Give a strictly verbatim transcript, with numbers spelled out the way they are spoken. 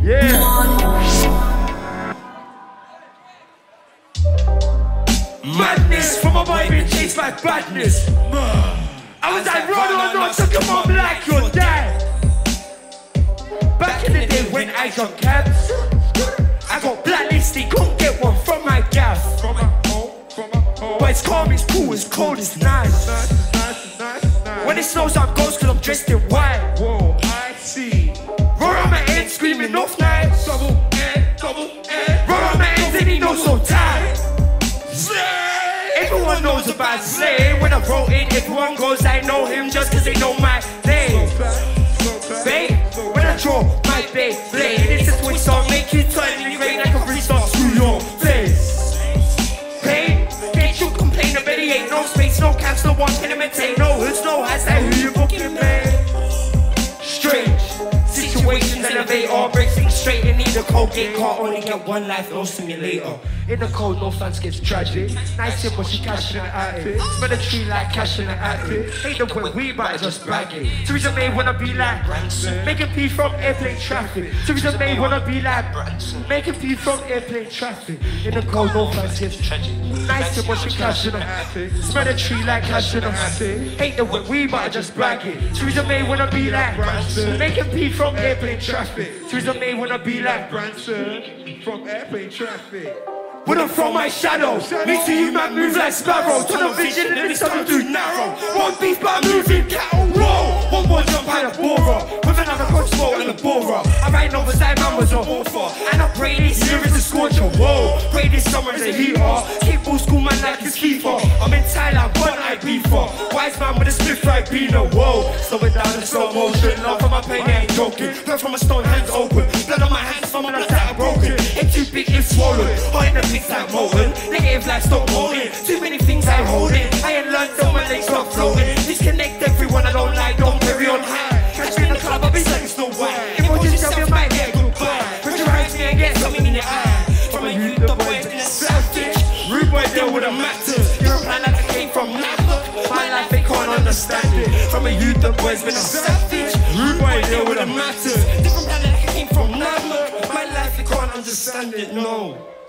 Yeah. Madness from a boy being chased by badness. I was like, run or not, suck him up like your dad. Back in the day when I got cabs, I got blacklisted, couldn't get one from my gaff. But it's calm, it's cool, it's cold, it's nice. When it snows I'm ghost cause I'm dressed in white. Whoa, I see. Roll on my head screaming off nights. Double N, double N. Roll on my head and he knows so tight. Everyone knows about Slay. When I wrote it, everyone goes, I know him just cause they know my name. Babe, when I draw my babe blade, it's a twist on, make it turn in grade like a restart to your face. Pain, get you complain, I bet he ain't no space, no caps, no one can imitate, no hoods, no hats, like who you fucking made. Strange situations elevate or break things straight and need a Colgate car, only get one life, no simulator. In the cold, no fans gets tragic. Nice in what she cashing an outfit. Smell the tree like cash in an outfit. Ain't the way we buy, just bragging. Theresa May wanna be like Branson. Making P from airplane traffic. Theresa May wanna be like Branson. Making P from airplane traffic. In the cold, no fans gets tragic. Nice in what she cashing an outfit. Smell the tree like cash in an outfit. Ain't the way we buy, just bragging. Theresa May wanna be like Branson. Making P from airplane traffic. Theresa May wanna be like Branson from airplane traffic. When I'm from my shadow, me see you man move like sparrow. Tunnel vision and this tunnel too narrow. One beef but I'm moving cattle, whoa. One more jump out of Bora with another crossbow and a Bora. I ride novels like man was a author. And I pray this year is a scorcher, whoa. Pray this summer is a heater. Keep old school man like his keeper. I'm in Thailand, one I be for. Wise man with a split right beaner, whoa. Slow it down in slow motion. Love for my pain, I ain't joking. Blood from a stone, hands open. Blood on my hands from my that are broken. Ain't too big, it's swollen. Hot in the it's like molten, negative like stop holding. Too many things I hold in. I ain't learned till my legs stop floating. Disconnect everyone I don't like, don't carry on high. Catch me in the club, I'll be like Snow White. If I just tell me my hair goodbye, pressurize me and get something in the eye. From a youth, the boys in a selfish. Rude boy deal with the matters. You're a plan like I came from nothing. My life they can't understand it. From a youth, the boys been a selfish. Rude boy deal with the matters. Different plan like I came from nothing. My life they can't understand it, no.